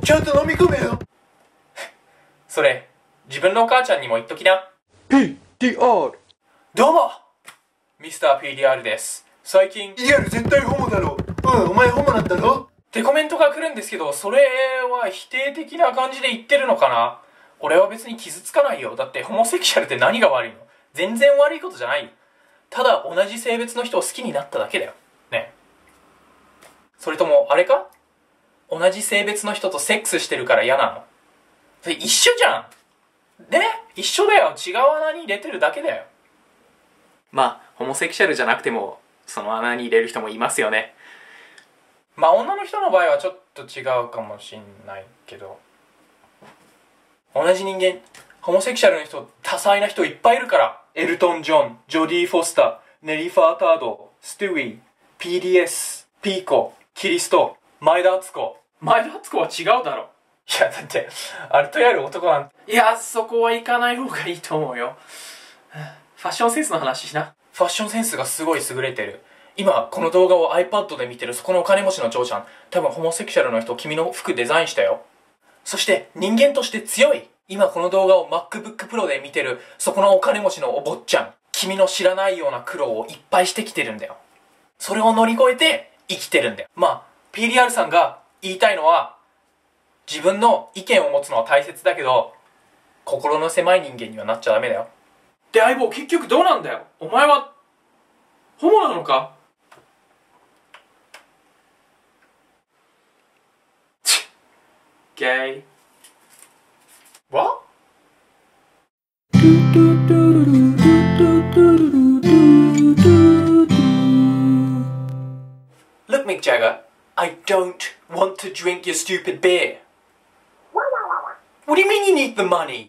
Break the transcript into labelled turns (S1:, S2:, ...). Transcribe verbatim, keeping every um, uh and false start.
S1: ちゃんと飲み込めよ。
S2: それ自分のお母ちゃんにも言っときな。
S1: ピーディーアール。
S2: どうもミスター ピーディーアール です。最近
S1: ピーディーアール 絶対ホモだろ。うん、お前ホモなんだろ
S2: ってコメントが来るんですけど、それは否定的な感じで言ってるのかな。俺は別に傷つかないよ。だってホモセクシャルって何が悪いの？全然悪いことじゃないよ。ただ同じ性別の人を好きになっただけだよね。それともあれか、同じ性別の人とセックスしてるから嫌なの？それ一緒じゃんね。一緒だよ。違う穴に入れてるだけだよ。まあホモセクシャルじゃなくてもその穴に入れる人もいますよね。まあ女の人の場合はちょっと違うかもしんないけど、同じ人間、ホモセクシャルの人、多彩な人いっぱいいるから。エルトン・ジョン、ジョディ・フォスター、ネリー・ファータード、ステューイー、ピーディーエス、ピーコ、キリスト、前田敦子。前田敦子は違うだろ。いやだってあれとやる男なんて。いやそこは行かない方がいいと思うよ。ファッションセンスの話しな。ファッションセンスがすごい優れてる。今この動画を iPad で見てるそこのお金持ちの嬢ちゃん、多分ホモセクシャルの人、君の服デザインしたよ。そして人間として強い。今この動画を MacBook Pro で見てるそこのお金持ちのお坊ちゃん、君の知らないような苦労をいっぱいしてきてるんだよ。それを乗り越えて生きてるんだよ。まあ ピーディーアール さんが言いたいのは、自分の意見を持つのは大切だけど心の狭い人間にはなっちゃダメだよ。で相棒、結局どうなんだよ。お前はホモなのか？ゲイ。What? Look, Mick Jagger, I don't want to drink your stupid beer. What do you mean you need the money?